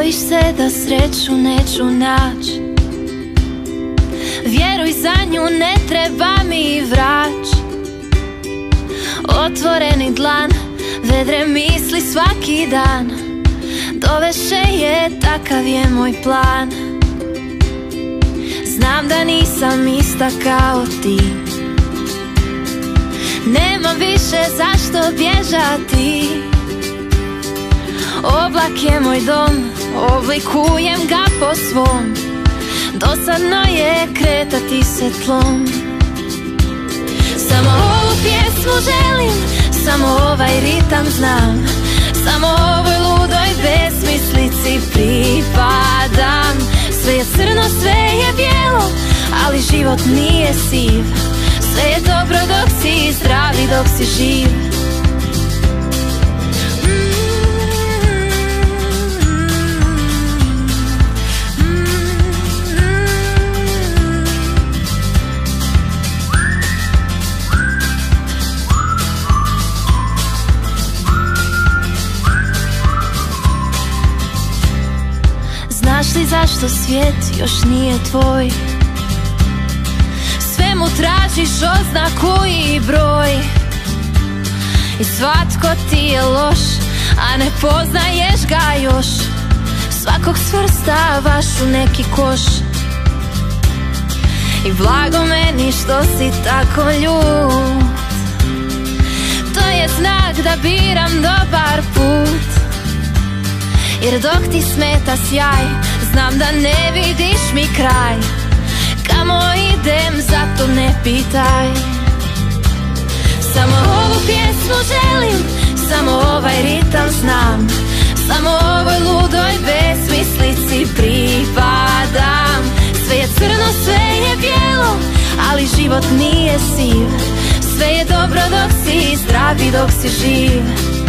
Bojiš se da sreću neću naći, vjeruj, za nju ne treba mi vrać. Otvoreni dlan, vedre misli svaki dan, doveše je, takav je moj plan. Znam da nisam ista kao ti, nemam više zašto bježati. Oblak je moj dom, oblikujem ga po svom, dosadno je kretati se tlom. Samo ovu pjesmu želim, samo ovaj ritam znam, samo ovoj ludoj besmislici pripadam. Sve je crno, sve je bijelo, ali život nije siv. Sve je dobro dok si zdrav i dok si živ. Znaš li zašto svijet još nije tvoj? Sve mu tražiš oznaku i broj, i svatko ti je loš, a ne poznaješ ga još. Svakog svrstavaš u neki koš, i blago meni što si tako ljut. To je znak da biram dobar put, jer dok ti smeta sjaj, znam da ne vidiš mi kraj. Kamo idem, zato ne pitaj. Samo ovu pjesmu želim, samo ovaj ritam znam, samo ovoj ludoj besmislici pripadam. Sve je crno, sve je bijelo, ali život nije siv. Sve je dobro dok si zdrav i dok si živ.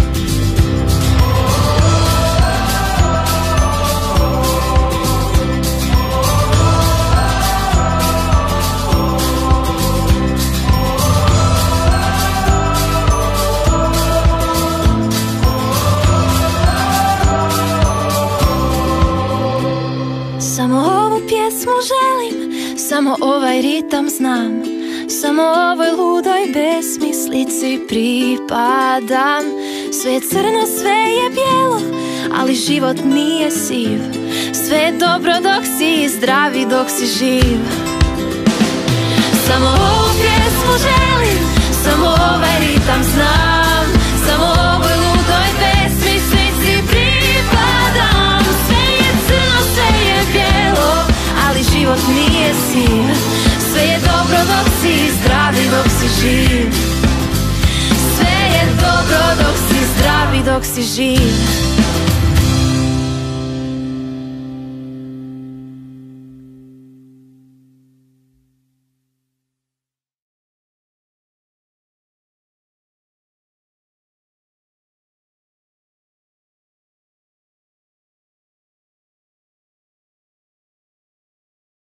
Samo ovu pjesmu želim, samo ovaj ritam znam, samo ovoj ludoj besmislici pripadam. Sve je crno, sve je bijelo, ali život nije siv. Sve je dobro dok si zdrav i dok si živ. Samo ovu pjesmu želim, samo ovaj ritam znam, samo ovoj ludoj besmislici pripadam. Sve je crno, sve je bijelo, ali život nije siv. Sve je dobro dok si zdrav i dok si živ. Sve je dobro dok si zdrav i dok si živ.